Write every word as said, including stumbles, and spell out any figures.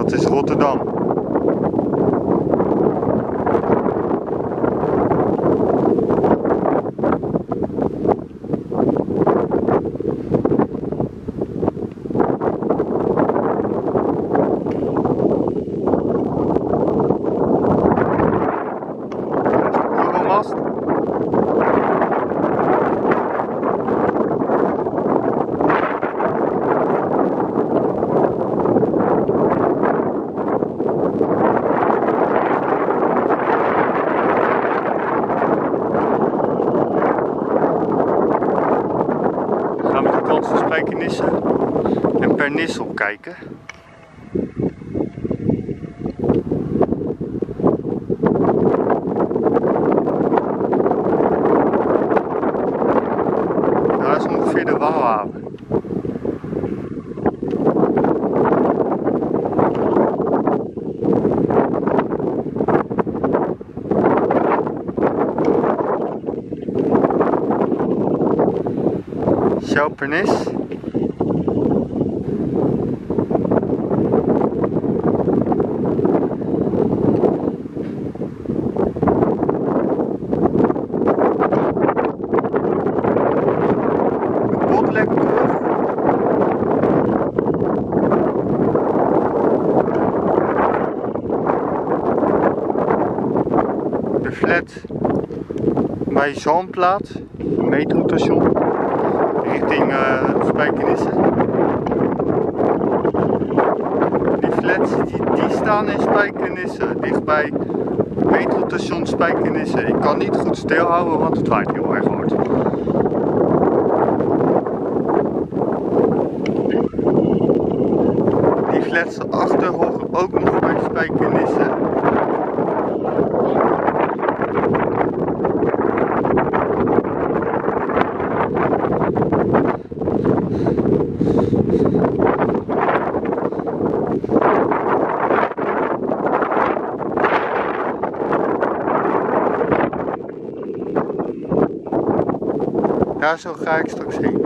Dat is Rotterdam. Spijkenissen en per nissel kijken. Daar is ongeveer de Waalhaven. Sjouwpernis. De flat bij Zalmplaat, metrostation, richting uh, Spijkenissen. Die flats die, die staan in Spijkenissen, dichtbij metrostation Spijkenissen. Ik kan niet goed stilhouden, want het waait heel erg hard. Die flats achter horen ook nog bij Spijkenissen. Daar zo ga ik straks heen.